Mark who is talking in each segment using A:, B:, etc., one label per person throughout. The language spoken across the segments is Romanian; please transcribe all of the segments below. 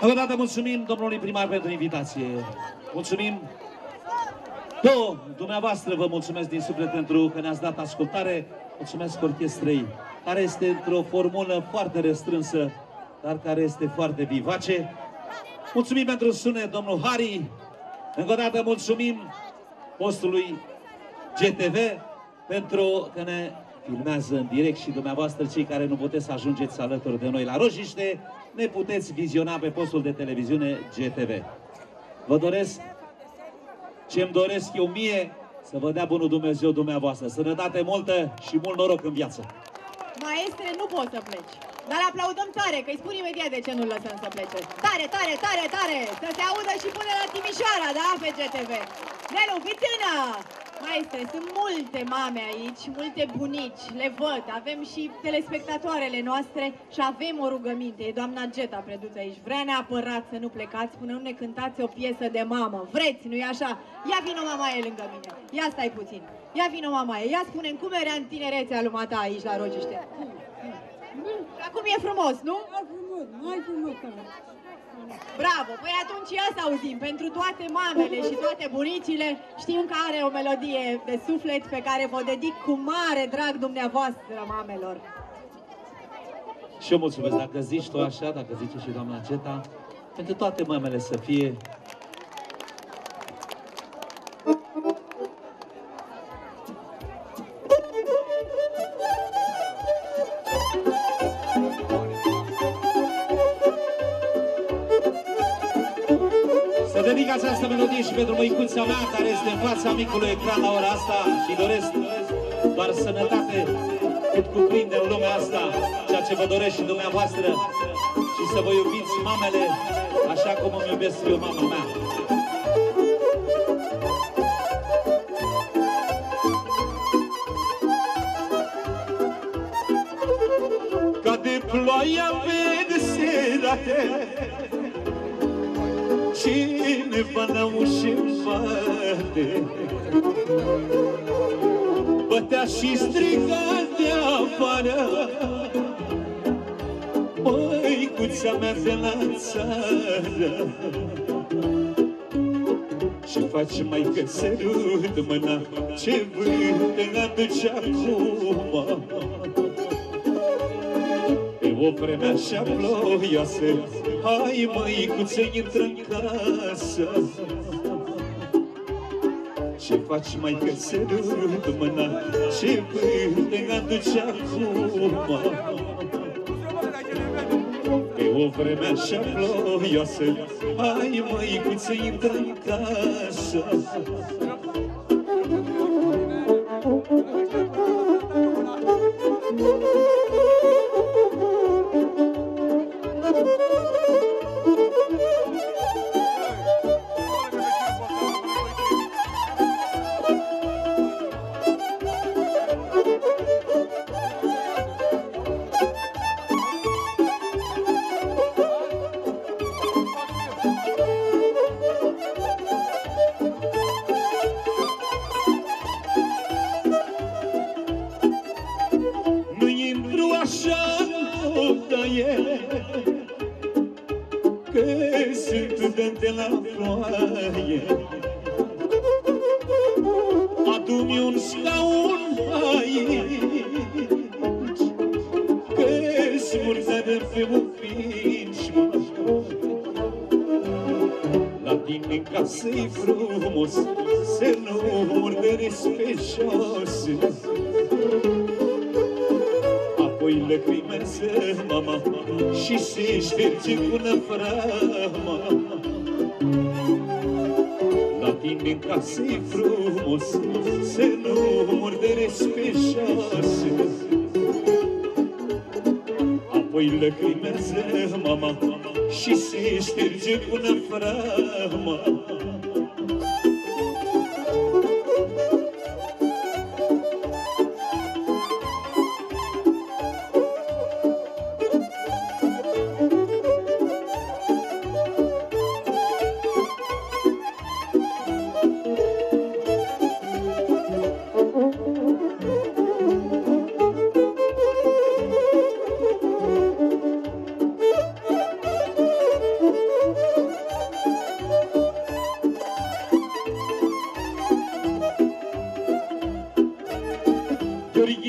A: Încă o dată mulțumim domnului primar pentru invitație. Mulțumim. Dumneavoastră vă mulțumesc din suflet pentru că ne-ați dat ascultare. Mulțumesc orchestrei, care este într-o formulă foarte restrânsă, dar care este foarte vivace. Mulțumim pentru sunet, domnul Hari. Încă o dată mulțumim postului GTV pentru că ne filmează în direct și dumneavoastră, cei care nu puteți să ajungeți alături de noi la Rojiște, ne puteți viziona pe postul de televiziune GTV. Vă doresc ce-mi doresc eu mie, să vă dea bunul Dumnezeu dumneavoastră. Sănătate multă și mult noroc în viață.
B: Maestre, nu poți să pleci. Dar aplaudăm tare, că îi spun imediat de ce nu-l lăsăm să plece. Tare, tare, tare, tare! Să se audă și până la Timișoara, da, pe GTV. Nelu, fițână! Maestre, sunt multe mame aici, multe bunici, le văd. Avem și telespectatoarele noastre și avem o rugăminte. E doamna Geta preduță aici. Vrea neapărat să nu plecați până nu ne cântați o piesă de mamă. Vreți, nu-i așa? Ia vino mamaie lângă mine. Ia stai puțin. Ia vino mamaie. Ia spune-mi cum era în tinerețea lui ta aici la Rogiște. Acum e frumos, nu?
C: E frumos, mai frumos.
B: Bravo! Păi atunci ia să auzim, pentru toate mamele și toate bunicile, știm că are o melodie de suflet pe care vă dedic cu mare drag dumneavoastră, mamelor.
A: Și eu mulțumesc, dacă zici tu așa, dacă zice și doamna Geta, pentru toate mamele să fie. Dedic această melodie și pentru măicuța mea care este în fața micului ecran la ora asta și doresc doar sănătate cât cuprinde în lumea asta, ceea ce vă doresc și dumneavoastră, și să vă iubiți mamele așa cum îmi iubesc eu mama mea. Cade ploaia pe serate, cineva la ușă bate, bătea și striga de afară, măicuța mea de la țară. Ce faci, maică, sărut mâna, ce vânt te aduce acum? Pe o vreme așa ploioasă, hai, măicuță, intră în casă. Ce faci, maică, sărut mâna, ce vânt te aduce acum? Pe o vreme așa ploioasă, hai, măicuță, intră în casă. De la ploaie, adu-mi un scaun aici, că-s murdare pe un pinci. La tine în casă-i frumos, să nu murdăresc pe jos. Apoi lăcrimează mama și se șterge cu năframa. La tine în casă-i frumos, să nu murdăresc pe jos. Apoi lăcrimează mama și se șterge cu năframa.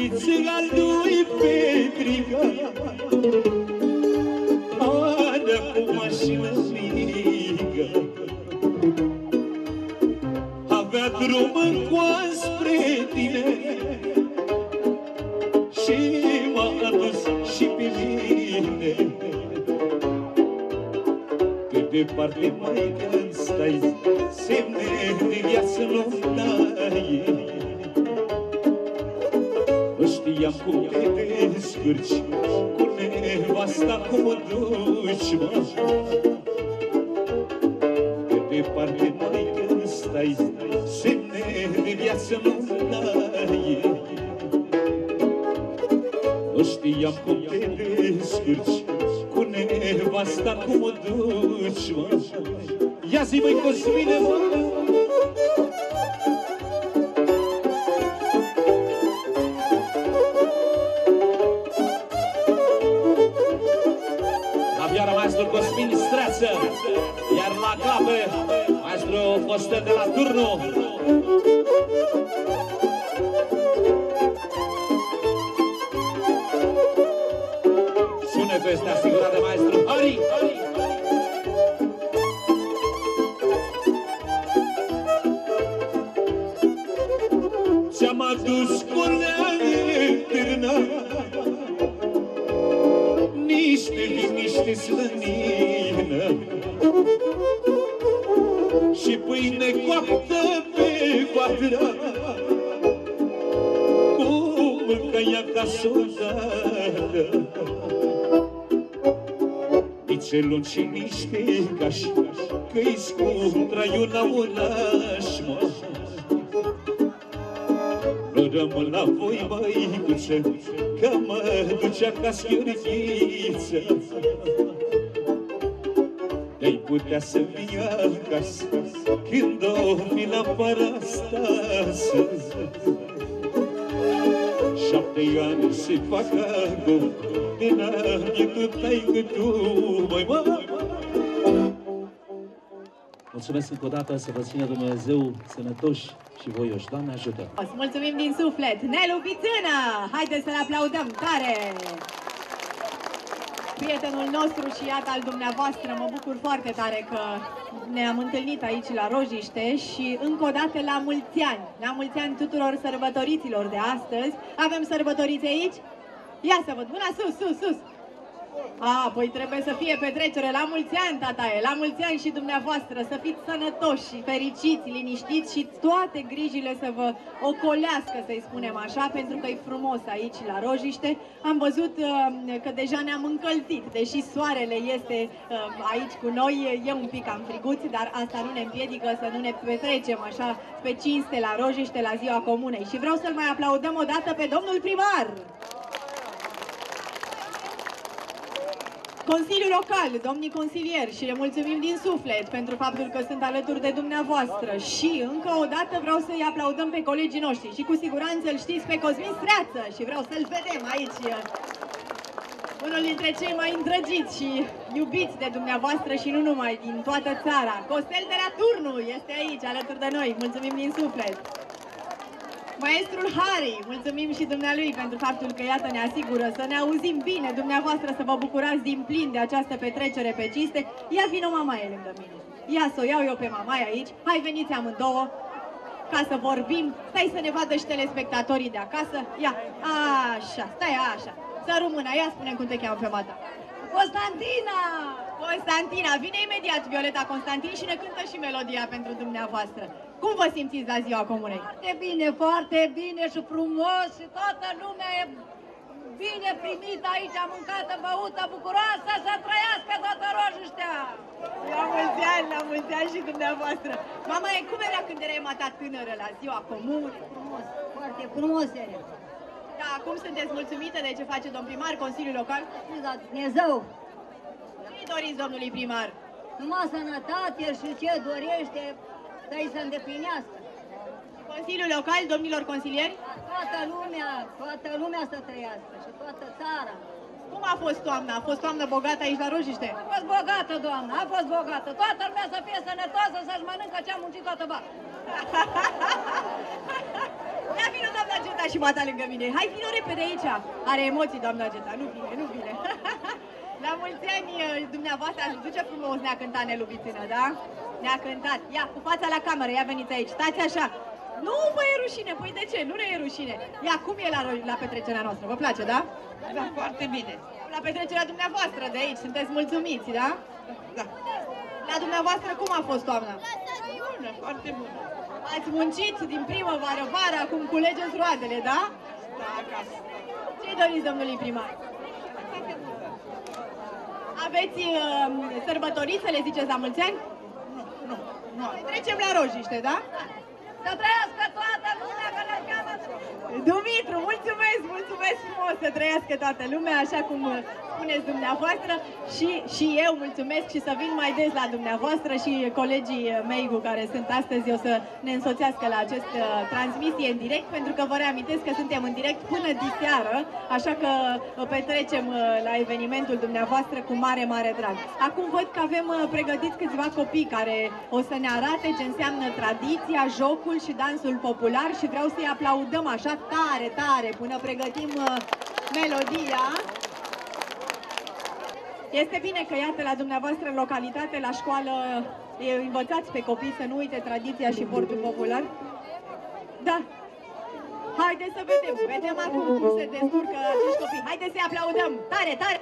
C: Fetiță al lui Petrica, Ana cu mașină mică, avea drum în coan spre tine și m-a adus și pe mine. Pe departe, mai când stai, semne de viață nu dai. Nu știam cum te descurci cu nevasta, cum o duci, mă. Pe departe, mai când stai, semne de viață nu dai. Nu știam cum te descurci cu nevasta, cum o duci, mă. Ia zi, măi, Cosmine, mă. La vioară, maestru Cosmin Streață, iar la clape, maestru Costel de la Turnu. Sunetul este asigurat de maestru Hari. Ți-am adus colea eternă, niște vin, niște slănină și pâine coaptă pe vatră, cum mâncai acasă odată. Nici lungi și niște cași, că-i scump traiul la oraș, mă. Nu rămân la voi, măicuță, că mă duce acasă Gheorghiță. De-ai putea să vii acasă când o fi la parastasă. 7 ani se fac acum de n-ai tu, taică tu, măi, mă.
A: Mulțumesc încă o dată, să vă țină Dumnezeu sănătoși și voioși. Doamne ajută!
B: Mulțumim din suflet! Nelu Vițână! Haideți să-l aplaudăm tare! Prietenul nostru și iată al dumneavoastră, mă bucur foarte tare că ne-am întâlnit aici la Rojiște și încă o dată la mulți ani! La mulți ani tuturor sărbătoriților de astăzi! Avem sărbătoriți aici? Ia să văd! Mâna sus, sus, sus! A, păi trebuie să fie petrecere. La mulți ani, tataie, la mulți ani și dumneavoastră. Să fiți sănătoși și fericiți, liniștiți și toate grijile să vă ocolească, să-i spunem așa, pentru că e frumos aici la Rojiște. Am văzut că deja ne-am încălzit, deși soarele este aici cu noi, e un pic cam friguț, dar asta nu ne împiedică să nu ne petrecem așa pe cinste la Rojiște, la Ziua Comunei. Și vreau să-l mai aplaudăm o dată pe domnul primar! Consiliul Local, domnii consilieri, și le mulțumim din suflet pentru faptul că sunt alături de dumneavoastră. Și încă o dată vreau să-i aplaudăm pe colegii noștri și cu siguranță îl știți pe Cosmin Streață și vreau să-l vedem aici. Unul dintre cei mai îndrăgiți și iubiți de dumneavoastră și nu numai, din toată țara. Costel de la Turnu este aici alături de noi, mulțumim din suflet. Maestrul Hari, mulțumim și dumnealui pentru faptul că iată ne asigură să ne auzim bine, dumneavoastră să vă bucurați din plin de această petrecere pe cinste. Ia vină mamaie lângă mine. Ia să o iau eu pe mamaie aici. Hai, veniți amândouă ca să vorbim. Stai să ne vadă și telespectatorii de acasă. Ia, așa, stai așa. Să rămână, ia spune cum te cheamă pe mata. Constantina! Constantina, vine imediat Violeta Constantin și ne cântă și melodia pentru dumneavoastră. Cum vă simțiți la Ziua Comunei?
D: Foarte bine și frumos și toată lumea e bine primită aici, mâncată, băută, bucuroasă, să trăiască toată Rojiștea!
B: La mulți ani și dumneavoastră! Mama, cum era când erai mata tânără la Ziua Comunei?
D: Frumos, foarte frumos era.
B: Da, acum sunteți mulțumită de ce face domn primar, Consiliul Local?
D: Da, Dumnezeu!
B: Ce-i doriți domnului primar?
D: Numai sănătate și ce dorește să-i se îndeplinească.
B: Consiliul Local, domnilor consilieri?
D: Toată lumea să trăiască și toată țara.
B: Cum a fost toamna? A fost toamnă bogată aici la Rojiște?
D: A fost bogată, doamnă, a fost bogată. Toată lumea să fie sănătoasă, să-și mănâncă ce-a muncit toată bani.
B: Ia vină doamna Geta și mata lângă mine. Hai, vină repede aici. Are emoții doamna Geta, nu vine, nu vine. La mulți ani dumneavoastră, aș duce frumos, ne-a cântat Nelu Vițână, da? Ne-a cântat. Ia, cu fața la cameră, ia veniți aici, stați așa. Nu vă e rușine, păi de ce? Nu ne e rușine. Ia, cum e la petrecerea noastră? Vă place, da?
E: Da, foarte bine.
B: La petrecerea dumneavoastră de aici, sunteți mulțumiți, da?
E: Da.
B: La dumneavoastră cum a fost toamna?
E: Bună, foarte bună.
B: Ați muncit din primăvară, vară, acum culegeți roadele, da?
E: Da, acasă.
B: Ce-i doriți domnului primar? Aveți sărbătoriți să le ziceți la mulți ani?
E: Nu.
B: Trecem la rojiște, da?
D: Să trăiască toată lumea, că ne cheamă.
B: Dumitru, mulțumesc, mulțumesc frumos, să trăiască toată lumea, așa cum spuneți dumneavoastră, și eu mulțumesc și să vin mai des la dumneavoastră și colegii mei cu care sunt astăzi o să ne însoțească la această transmisie în direct, pentru că vă reamintesc că suntem în direct până diseară, așa că petrecem la evenimentul dumneavoastră cu mare, mare drag. Acum văd că avem pregătiți câțiva copii care o să ne arate ce înseamnă tradiția, jocul și dansul popular și vreau să-i aplaudăm așa tare, tare, până pregătim melodia. Este bine că, iată, la dumneavoastră în localitate, la școală, învățați pe copii să nu uite tradiția și portul popular. Da. Haideți să vedem. Vedem acum cum se descurcă acești copii. Haideți să-i aplaudăm. Tare, tare!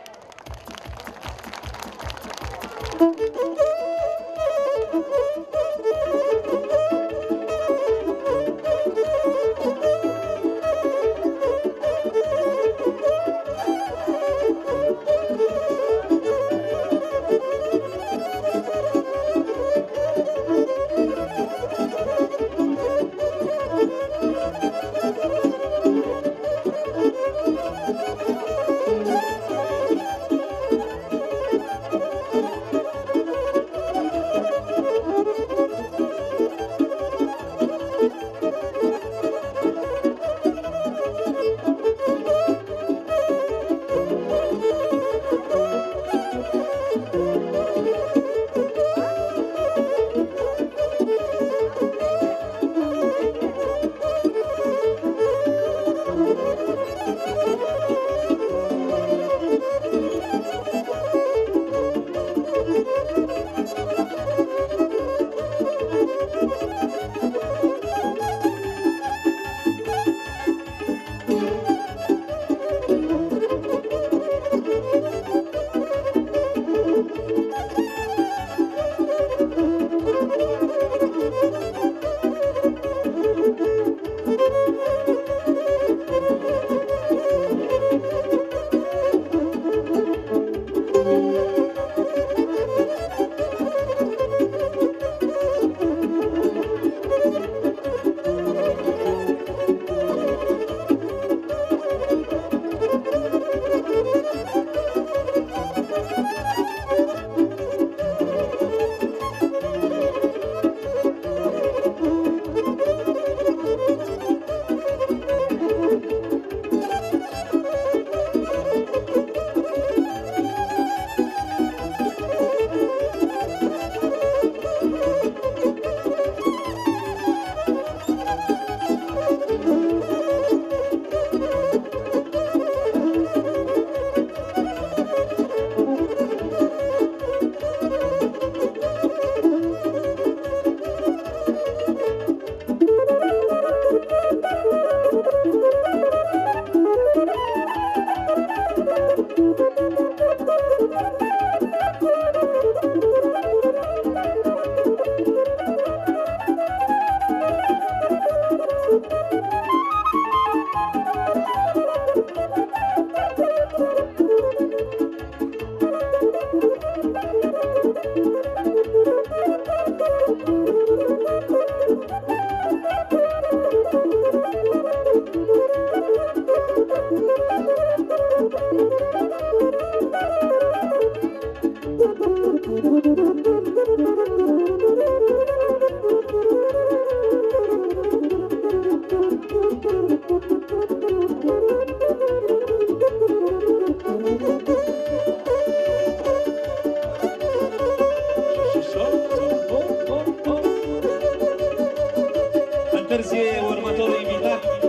A: Întârzie următorul invitat.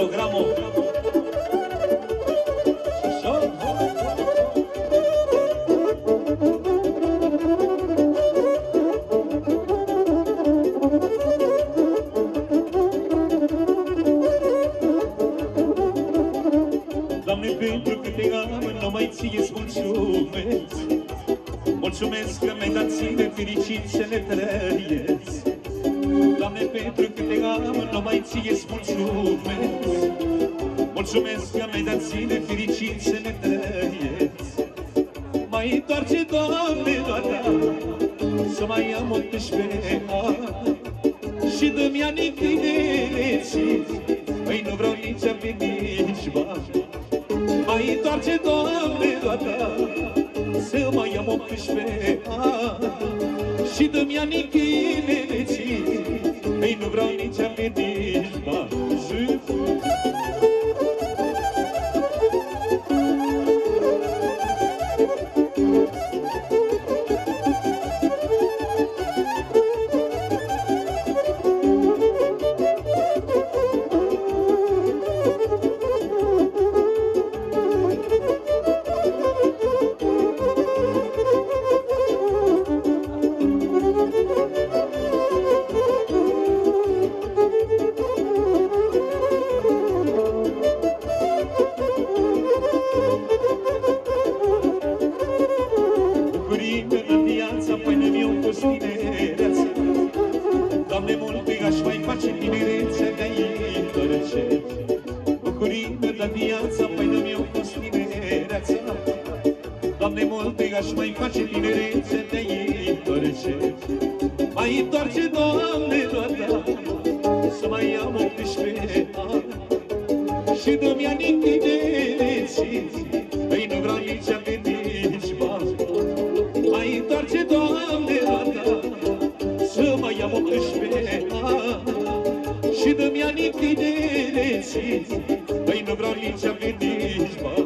A: programul.
C: Doamne, pentru câte am, numai Ție-ți mulțumesc. Mulțumesc că mi-ai dat Ție fericit să ne trăiesc. Doamne, pentru câte am, numai Ție-ți mulțumesc. Mulțumesc că mi-ai dat Ție fericit să ne trăiesc. Mai întoarce, Doamne, doata, să mai am 18 ani și dă-mi ani tinereții. Păi nu vreau nici ape, nici bani. Mai întoarce, Doamne, doata, să mai am 18 ani și dă-mi ani tinereții. Păi nu vreau nici ape, nici bani. Doamne, multe aș mai face tinerețea de-ai tărăce. Bucurii la viața, păi nu mi-au fost tinereața. Doamne, multe aș mai face tinerețea de-ai tărăce. Mai întoarce, Doamne, doata, să mai am 18 ani și dă-mi ani tinereții. Păi nu vreau nici ave, nici bani. Mai întoarce, Doamne, doata, să mai am 18 ani și dă-mi ani tinereții. Păi nu vreau nici ave, nici bani.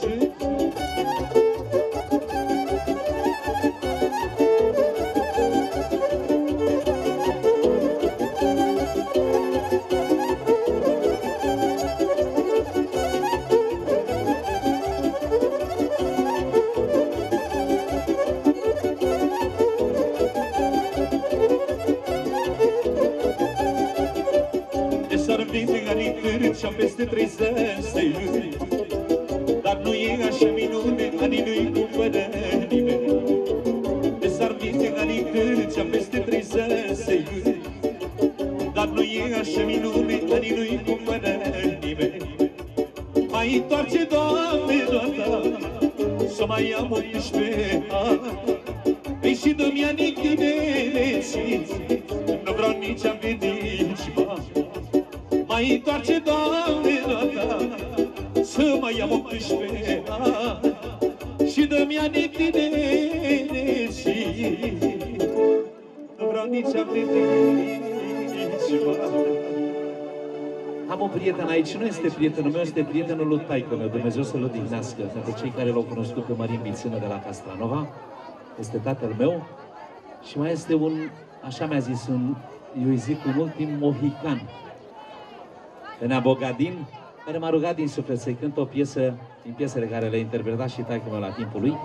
C: Și-am peste 30 de iubiri, dar nu e așa minune, anii nu-i cumpără nimeni. De s-ar vinde anii când și-am peste 30 de iubiri, dar nu e așa minune, anii nu-i cumpără nimeni. Mai întoarce, Doamne, doata, să mai am 18 ani, ei și dă-mi anii tinereții, nu vreau nici am venit nici bani. Mai întoarce, Doamne, doata, să mai am 18 ani și dă-mi ani tinereții. Nu vreau nici a vedea nici bani.
A: Am un prieten aici, nu este prietenul meu, este prietenul lui taică meu, Dumnezeu să-l odihnească, pentru cei care l-au cunoscut pe Marin Bițână de la Castranova. Este tatăl meu și mai este un, așa mi-a zis, eu îi zic, un ultim mohican. Nea Bogadin, care m-a rugat din suflet să-i cânt o piesă din piesele care le-a interpretat și taică meu la timpul lui.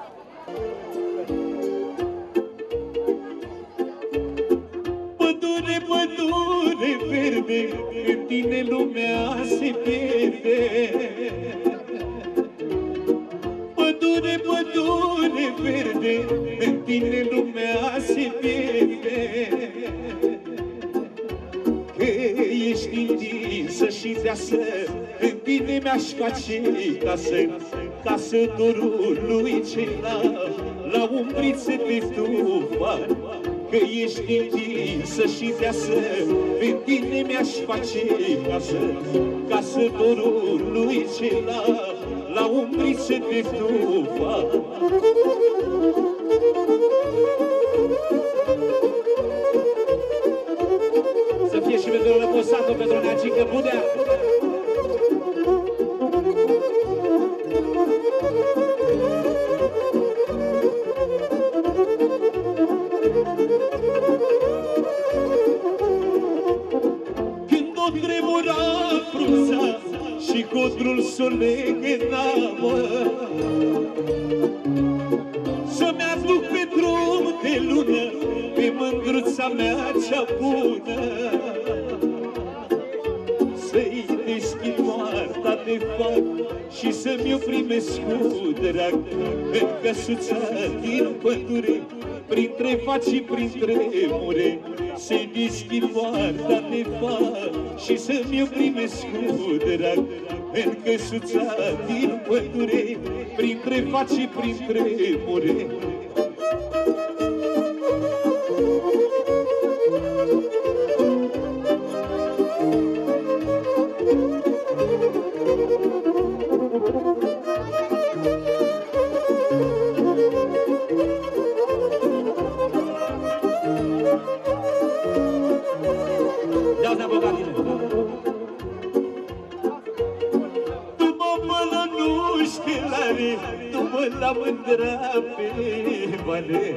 C: Pădure, pădure verde, în tine lumea se pierde. Pădure, pădure verde, în tine lumea se pierde. Că ești întinsă și deasă, în tine mi-aș face casă dorul lui la umbrițe de tufan. Că ești întinsă și deasă, în tine mi-aș face casă dorul lui la umbrițe de tufan.
A: Să fie și pentru Lăposatul, pentru Neagică Budea.
C: Când o tremura frunza codrul s-o legănamă. Să-mi aduc pe drum de lună, pe mândruța mea cea bună. Să-i deschid moarta de fac și să-mi o primesc cu drag. În căsuța din pădure, printre faci și printre mure. Să-i deschid moarta de fac și să-mi o primesc cu drag. În căsuța din pădure, printre faci și printre mure. La mândra pe vale,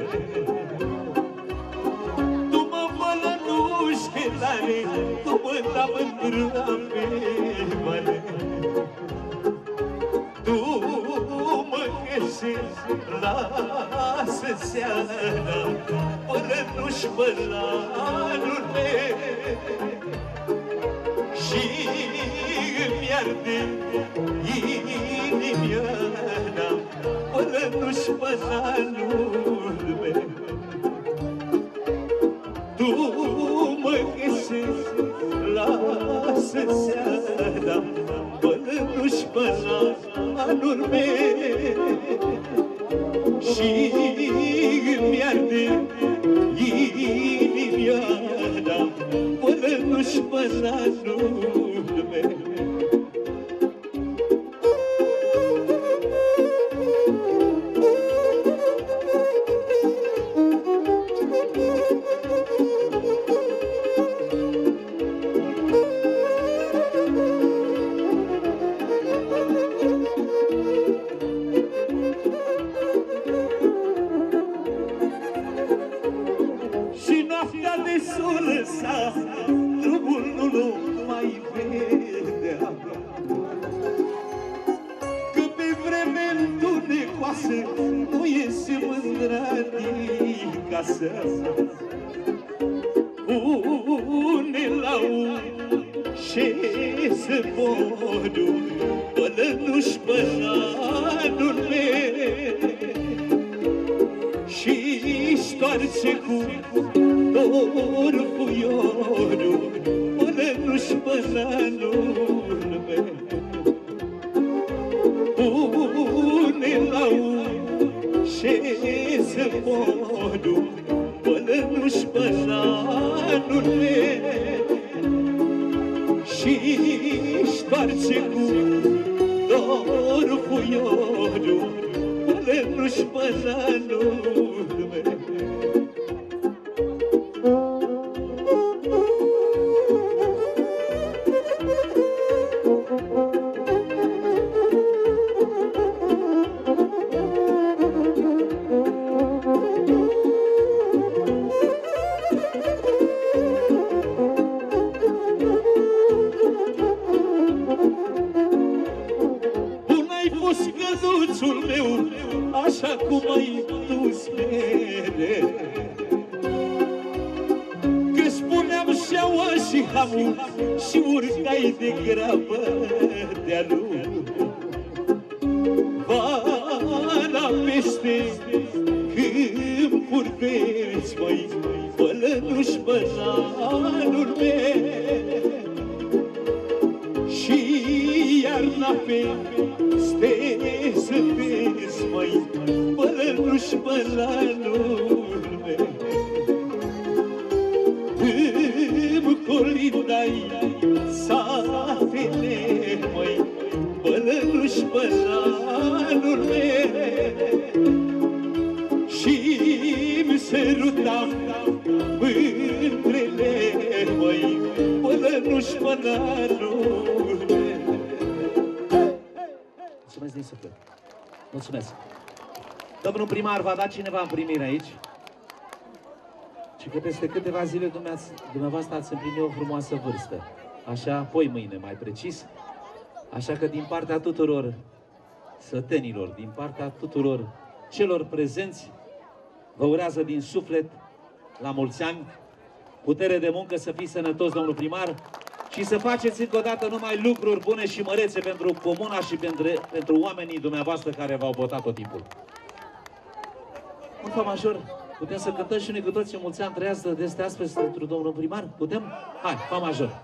C: tu mă mălănuși chelare, tu mă la mândra pe vale. Tu mă găsești, lasă seara, mălănuși mălanule, și îmi arde inimioara, mălănuși mălanul meu. Tu mă găsești, lasă seara, mălănuși mălanul meu, și îmi arde inimioara, mălănuși mălanul meu. Pune la ușe podul, mălănuși mălanul meu, și stoarce cu dor puiorul, mălănuși mălanul meu. Pune la ușe podul, mălănuși mălanul meu, și stoarce cu dor puiorul, mălănuși mălanul meu. Așa cum ai dus mereu, că spuneam șeaua și hamul și urcai de grabă de-a lui. Vara peste câmpuri verzi, măi, mălănuși mălanul meu, și iarna peste să vezi, măi, mălănuși mălanul meu. Îmi colindai satele, măi, mălănuși mălanul meu, și-mi sărutam mândrele, măi, mălănuși mălanul meu.
A: Mulțumesc din suflet. Mulțumesc. Domnul primar, v-a dat cineva în primire aici? Și că peste câteva zile dumneavoastră ați împlinit o frumoasă vârstă. Așa, apoi mâine, mai precis. Așa că din partea tuturor sătenilor, din partea tuturor celor prezenți, vă urează din suflet la mulți ani, putere de muncă, să fiți sănătoși, domnul primar, și să faceți încă o dată numai lucruri bune și mărețe pentru comuna și pentru oamenii dumneavoastră care v-au votat tot timpul. Un fa major, putem să cântăm și noi cu toții mulți ani trăiască de astea astăzi pentru domnul primar? Putem? Hai, fa major!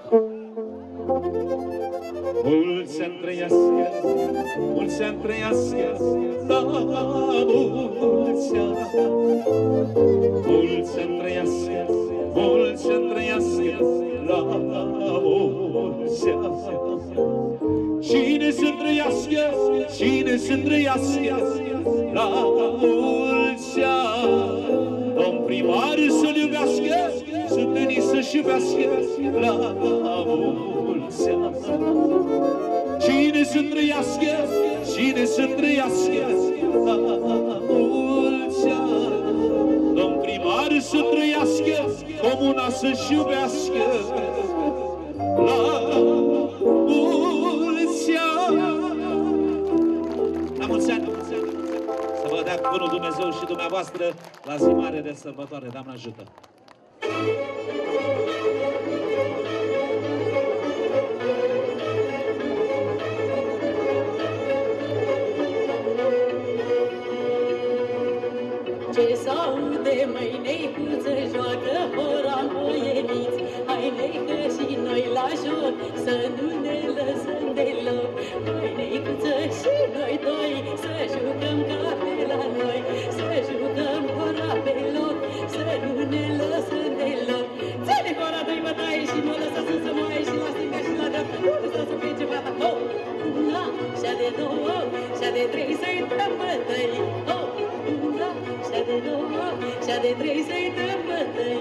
C: Mulți ani trăiască, mulți ani trăiască, la mulți ani. Mulți ani trăiască, mulți ani trăiască, la mulți ani. Cine să trăiască, cine să trăiască, la mulți ani. Domn primar să-l iubească, sătenii să-și iubească, la mulți ani. Cine să trăiască, cine să trăiască, la mulți ani. Domn primar să trăiască, comuna să-și iubească, la mulți ani.
A: La mulți ani, să vă dea bunul Dumnezeu și dumneavoastră la zi mare de sărbătoare. Doamne ajută!
F: Ce s-aude, măi, neicuță, joacă poramboieniți. Hai, neică, și noi la joc, să nu ne lăsăm deloc. Hai, neicuță, și noi doi, să jucăm ca pe la noi. Să jucăm hora pe loc, să nu ne lăsăm deloc. Ține hora doi bătaie și nu lăsa să se moaie, și la stânga și la dreapta, nu lăsa să plece fata. Ho! Una, și-a de două, și-a de trei, să-i dăm bătăi. Ho! Una, și-a de două, și-a de trei, să-i dăm bătăi.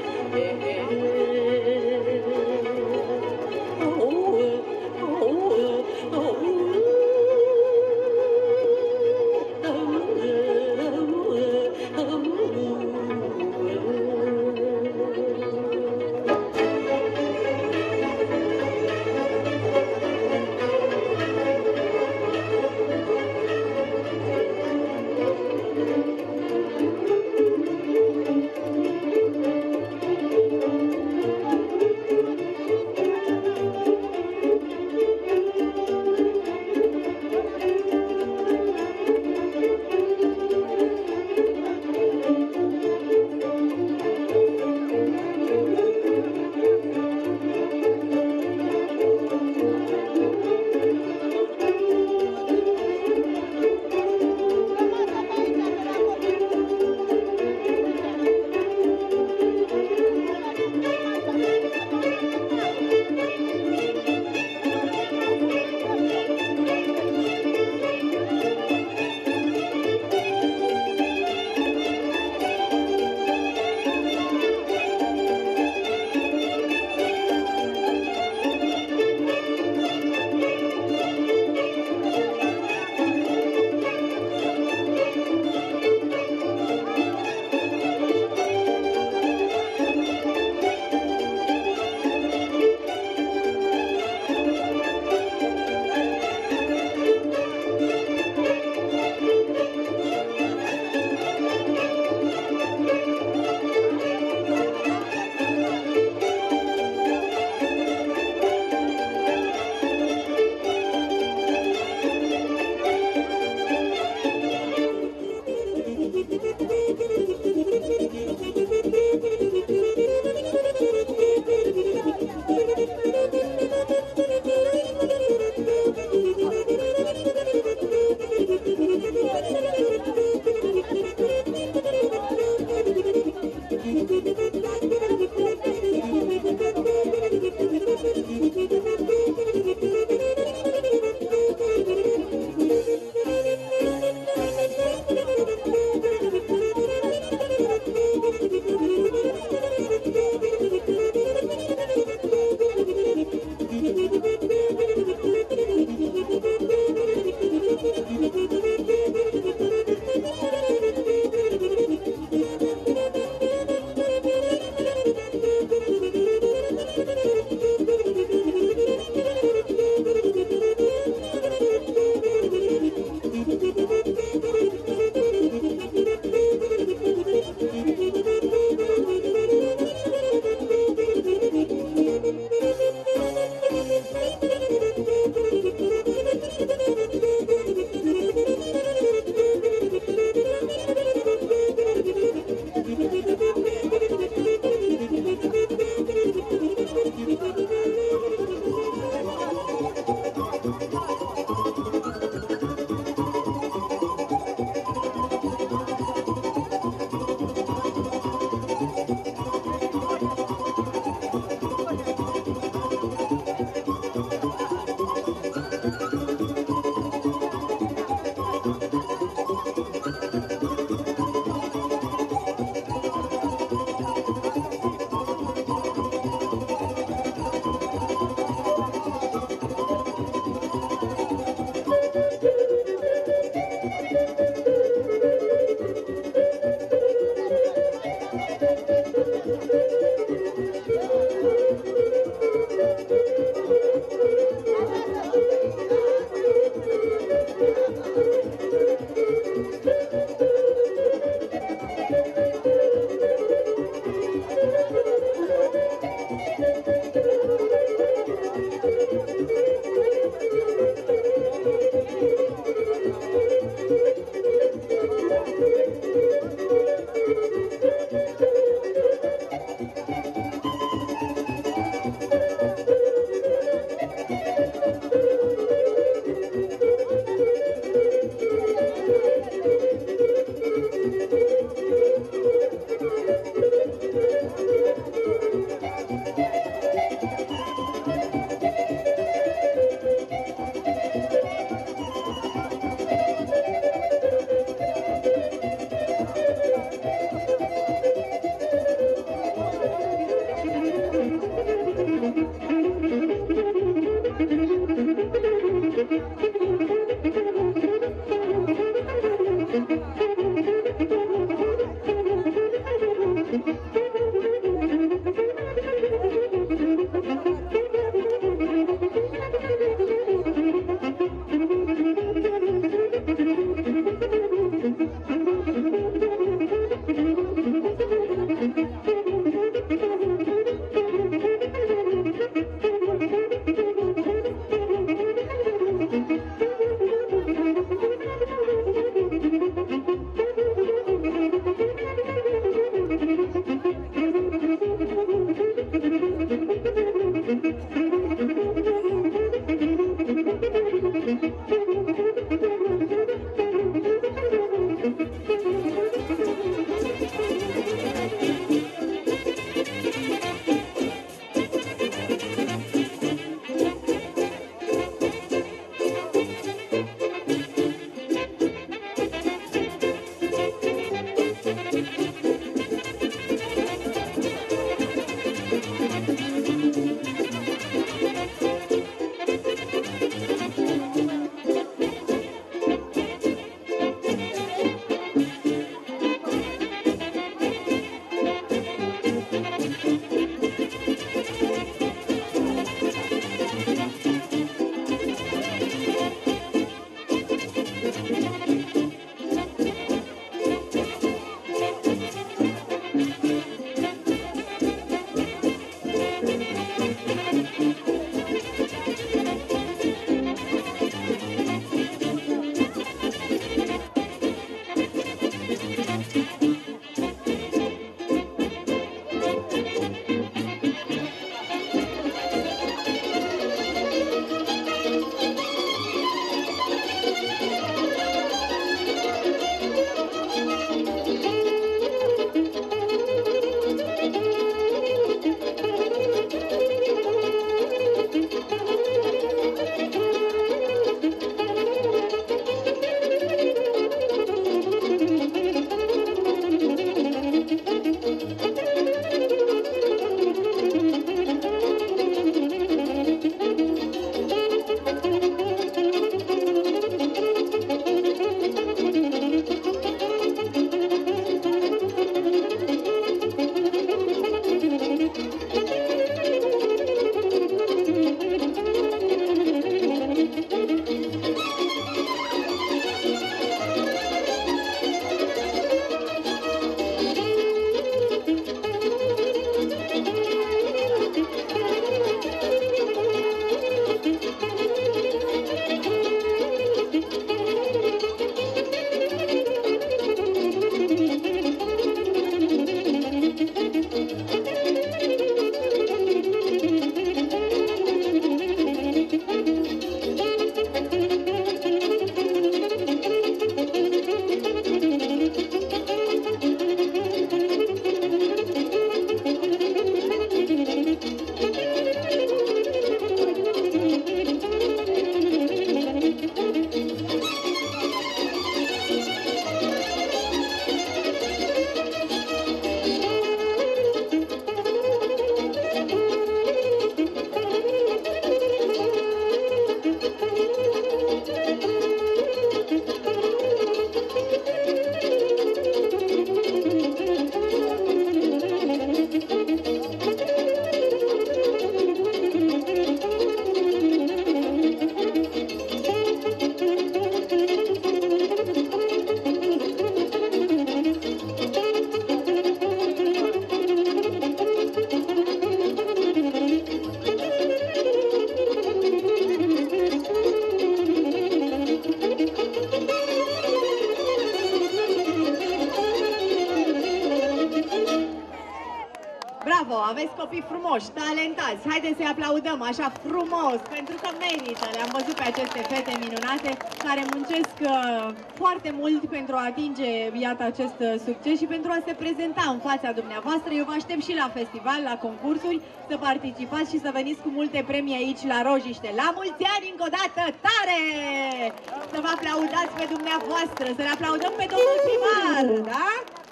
B: Bravo, aveți copii frumoși, talentați. Haideți să-i aplaudăm așa frumos, pentru că merită. Le-am văzut pe aceste fete minunate care muncesc foarte mult pentru a atinge, iată, acest succes și pentru a se prezenta în fața dumneavoastră. Eu vă aștept și la festival, la concursuri, să participați și să veniți cu multe premii aici la Rojiște. La mulți ani încă o dată, tare! Să vă aplaudați pe dumneavoastră, să-l aplaudăm pe domnul primar, da?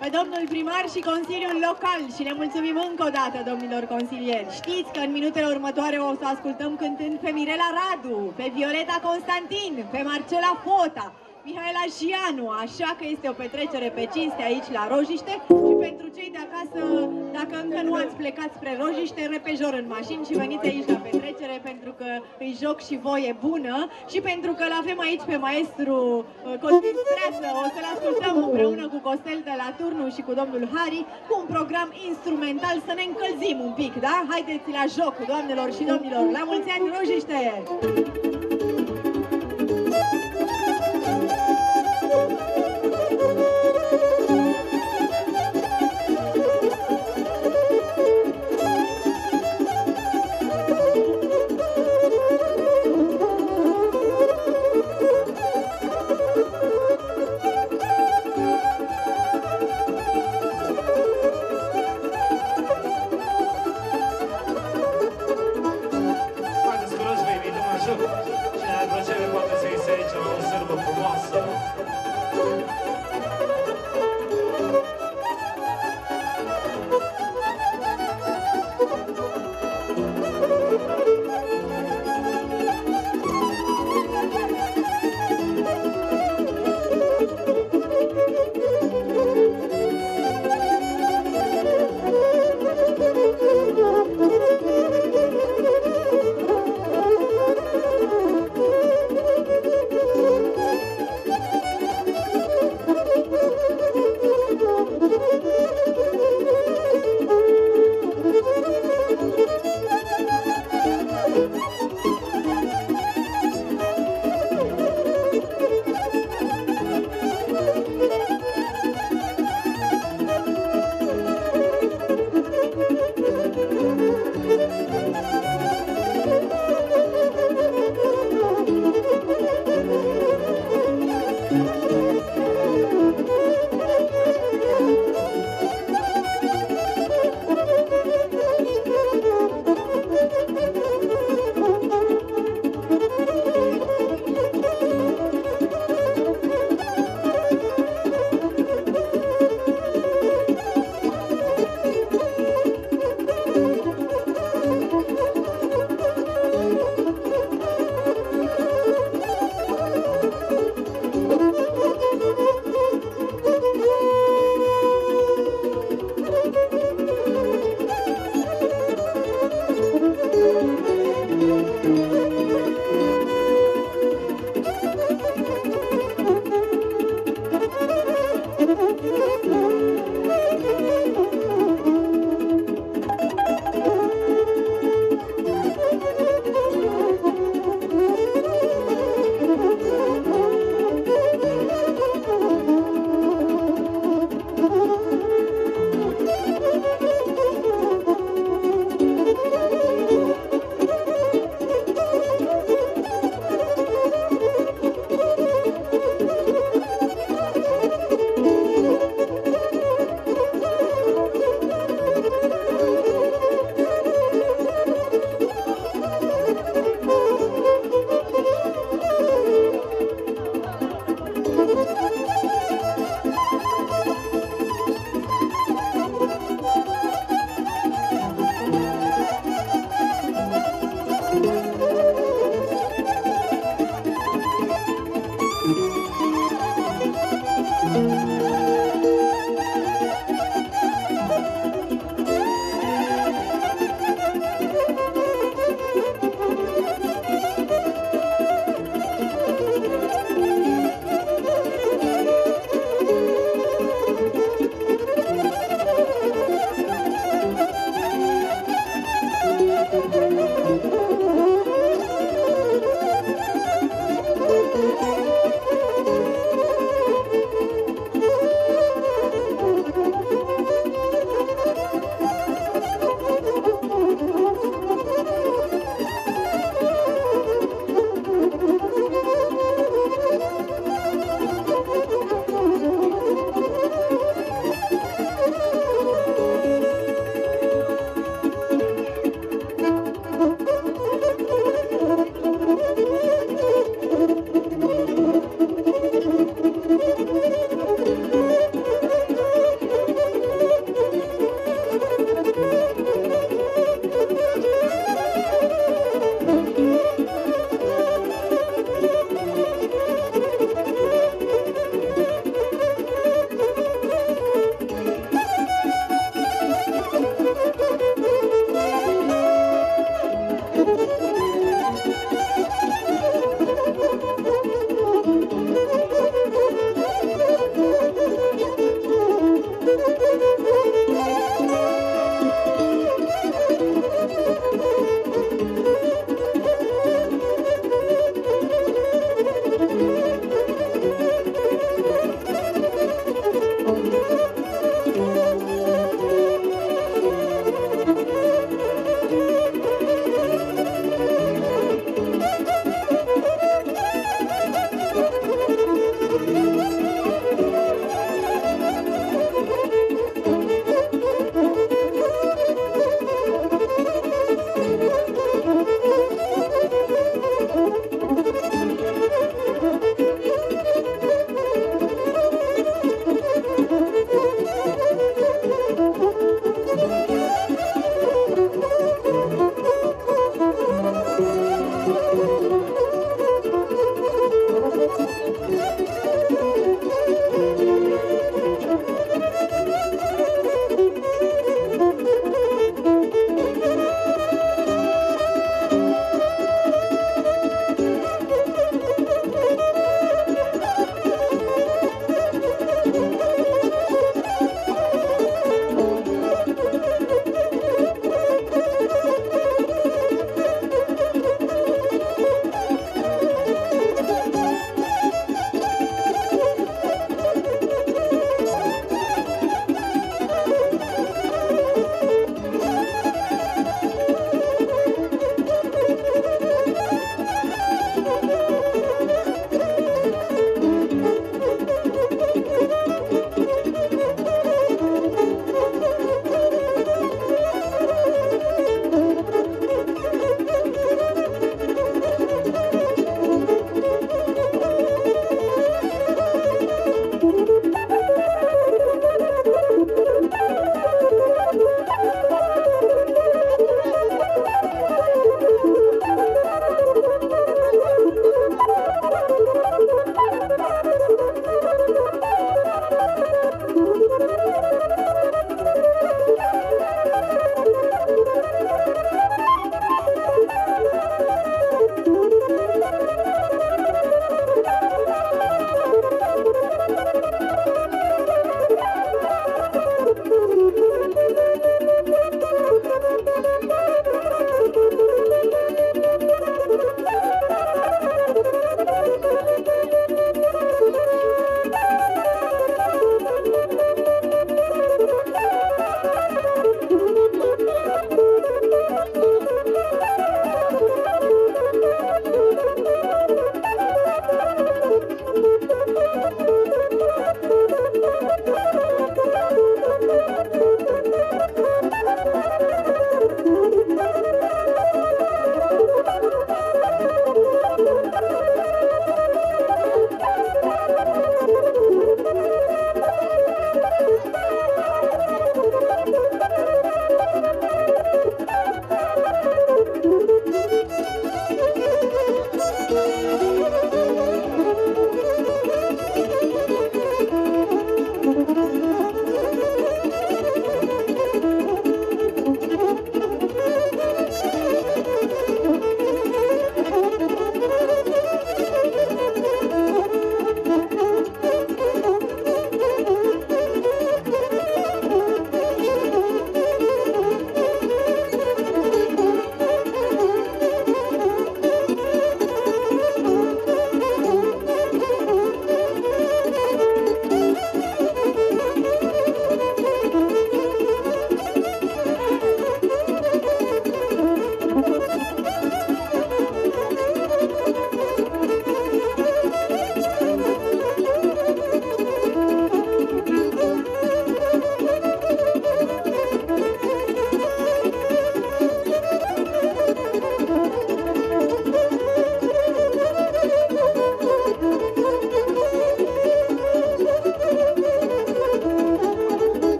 B: pe domnul primar și Consiliul Local și le mulțumim încă o dată, domnilor consilieri. Știți că în minutele următoare o să ascultăm cântând pe Mirela Radu, pe Violeta Constantin, pe Marcela Fota, Mihaela Gianu, așa că este o petrecere pe cinste aici la Rojiște și pentru cei de acasă, dacă încă nu ați plecat spre Rojiște, repejor în mașini și veniți aici la petrecere pentru că îi joc și voie bună și pentru că l-avem aici pe maestru Cosmin Streasă, o să-l ascultăm împreună cu Costel de la Turnu și cu domnul Hari cu un program instrumental să ne încălzim un pic, da? Haideți la joc, doamnelor și domnilor, la mulți ani Rojiște!
C: Thank you.